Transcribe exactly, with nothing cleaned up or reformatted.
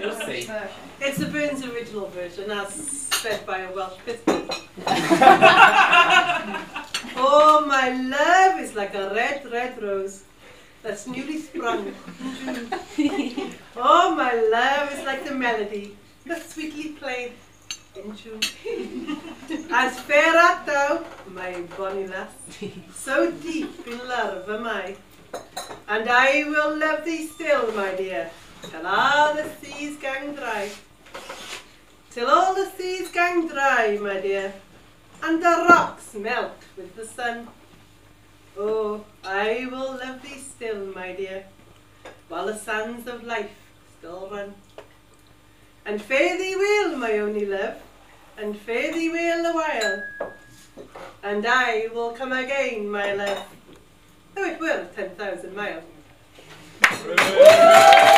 You'll see. It's the Burns original version, as said by a Welsh pistol. Oh, my love is like a red, red rose that's newly sprung. Oh, my love is like the melody that's sweetly played in June. As fair art thou, my bonny lass, so deep in love am I, and I will love thee still, my dear, till all the seas gang dry. Till all the seas gang dry, my dear, and the rocks melt with the sun. Oh, I will love thee still, my dear, while the sands of life still run. And fare thee well, my only love, and fare thee well a while, and I will come again, my love, though it will ten thousand miles.